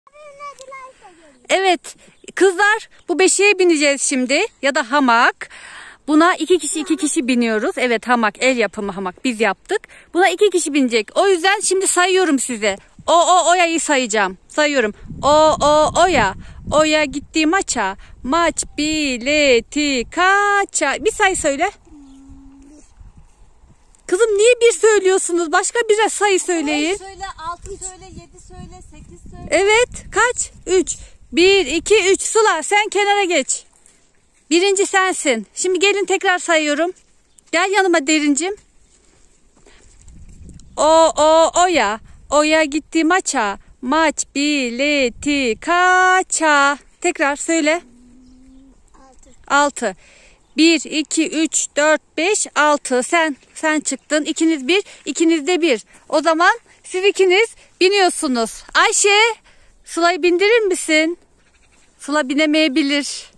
Evet kızlar, bu beşiğe bineceğiz şimdi ya da hamak. Buna iki kişi biniyoruz. Evet, hamak, el yapımı hamak, biz yaptık. Buna 2 kişi binecek. O yüzden şimdi sayıyorum size. Oya'yı sayacağım. Sayıyorum. Oya. Oya gitti maça. Maç bileti kaça. Bir sayı söyle. Kızım niye bir söylüyorsunuz? Başka bir sayı söyleyin. 5 söyle, 6 söyle, 7 söyle, 8 söyle. Evet, kaç? 3. 1, 2, 3. Sıla sen kenara geç. Birinci sensin. Şimdi gelin tekrar sayıyorum. Gel yanıma Derincim. Oya. Oya gitti maça. Maç bileti kaça. Tekrar söyle. 6. 1, 2, 3, 4, 5, 6. Sen çıktın. İkiniz bir, ikiniz de bir. O zaman siz ikiniz biniyorsunuz. Ayşe, Sıla'yı bindirir misin? Sıla binemeyebilir.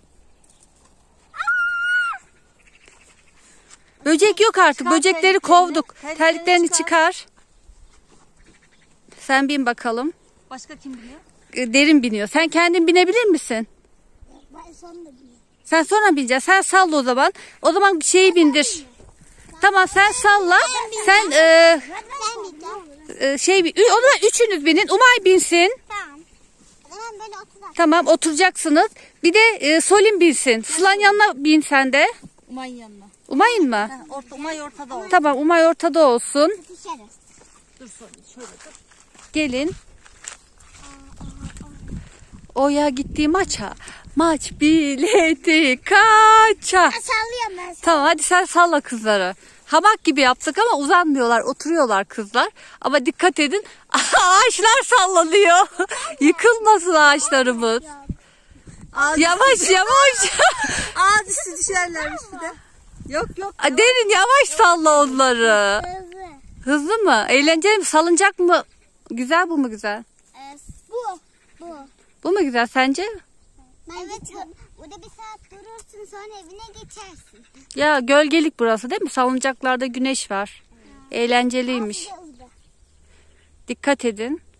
Böcek yok artık. Çıkar Böcekleri terliklerini. kovduk. Terliklerini Terliklerini çıkar. çıkar. Sen bin bakalım. Başka kim biliyor? Derin biniyor. Sen kendin binebilir misin? Ben sonra bineyim. Sen sonra bineceksin. Sen salla o zaman. O zaman şeyi bindir. Tamam, sen salla. Sen Ben bineceğim. o zaman üçünüz binin. Umay binsin. Tamam. O zaman böyle oturalım. Tamam, oturacaksınız. Bir de Solim binsin. Sılan yanına bin sen de. Umay'ın yanına. Umay'ın mı? Umay ortada olsun. Tamam, Umay ortada olsun. Tutuşarız. Dur şöyle dur. Gelin. Oya gitti maça. Maç bileti kaça. Sallıyorum ben. Tamam, hadi sen salla kızları. Hamak gibi yaptık ama uzanmıyorlar, oturuyorlar kızlar. Ama dikkat edin, ağaçlar sallanıyor. Yıkılmasın ağaçlarımız. Yavaş yavaş. Ağzı düşerlermiş bir de. Yok. Derin, yavaş salla onları. Hızlı. Hızlı mı? Eğlenceli mi? Salıncak mı? Güzel, bu mu güzel? Bu. Bu mu güzel sence? Evet. Burada bir saat durursun, sonra evine geçersin. Ya gölgelik burası değil mi? Salıncaklarda güneş var. Eğlenceliymiş. Hızlı. Dikkat edin.